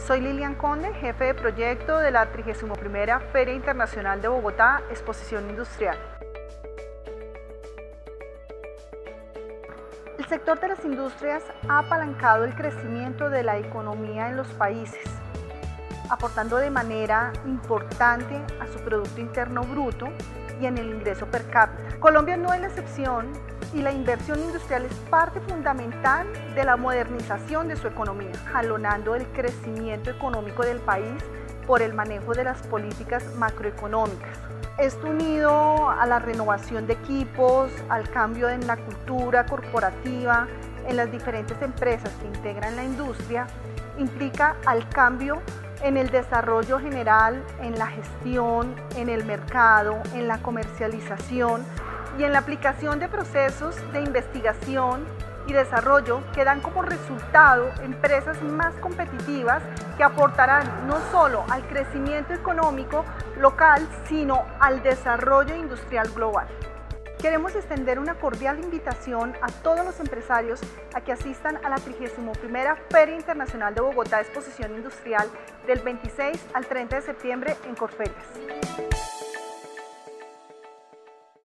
Soy Lilian Conde, jefe de proyecto de la 31ª Feria Internacional de Bogotá, Exposición Industrial. El sector de las industrias ha apalancado el crecimiento de la economía en los países, aportando de manera importante a su Producto Interno Bruto y en el ingreso per cápita. Colombia no es la excepción y la inversión industrial es parte fundamental de la modernización de su economía, jalonando el crecimiento económico del país por el manejo de las políticas macroeconómicas. Esto unido a la renovación de equipos, al cambio en la cultura corporativa, en las diferentes empresas que integran la industria, implica al cambio en el desarrollo general, en la gestión, en el mercado, en la comercialización y en la aplicación de procesos de investigación y desarrollo que dan como resultado empresas más competitivas que aportarán no solo al crecimiento económico local, sino al desarrollo industrial global. Queremos extender una cordial invitación a todos los empresarios a que asistan a la 31ª Feria Internacional de Bogotá Exposición Industrial del 26 al 30 de septiembre en Corferias.